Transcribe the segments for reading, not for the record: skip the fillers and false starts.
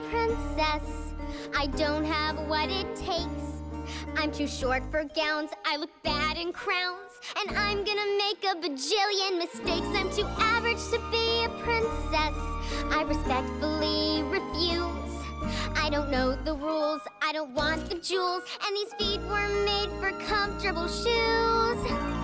princess. I don't have what it takes. I'm too short for gowns, I look bad in crowns, and I'm gonna make a bajillion mistakes. I'm too average to be a princess. I respectfully refuse. I don't know the rules, I don't want the jewels, and these feet were made for comfortable shoes.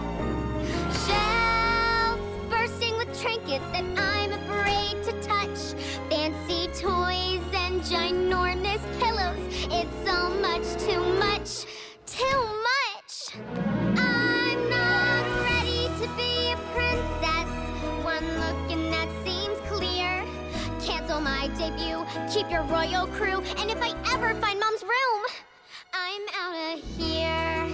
Shelves bursting with trinkets that I'm afraid to touch. Fancy toys and ginormous pillows. It's so much, too much, too much. I'm not ready to be a princess. One look and that seems clear. Cancel my debut, keep your royal crew, and if I ever find Mom's room, I'm out of here.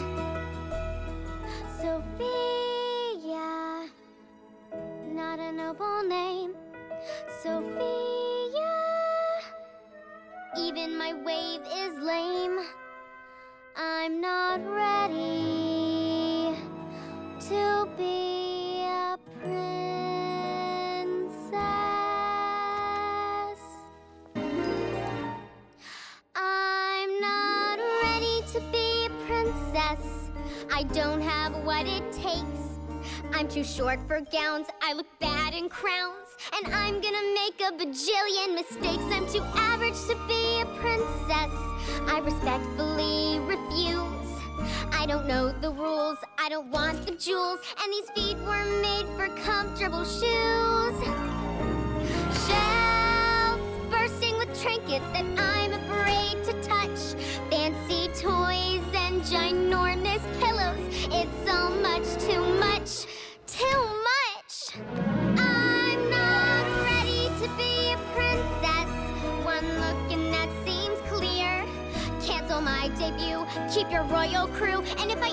Sophia, not a noble name. Sophia, even my wave is lame. I'm not ready to be a princess. I'm not ready to be a princess. I don't have what it takes. I'm too short for gowns, I look bad in crowns, and I'm gonna make a bajillion mistakes. I'm too average to be a princess. I respectfully refuse. I don't know the rules, I don't want the jewels, and these feet were made for comfortable shoes. Shelves bursting with trinkets that I'm afraid to touch. Fancy toys and ginormous pillows. It's so much, too much, too much. I'm not ready to be a princess. One look and that seems clear. Cancel my debut, keep your royal crew, and if I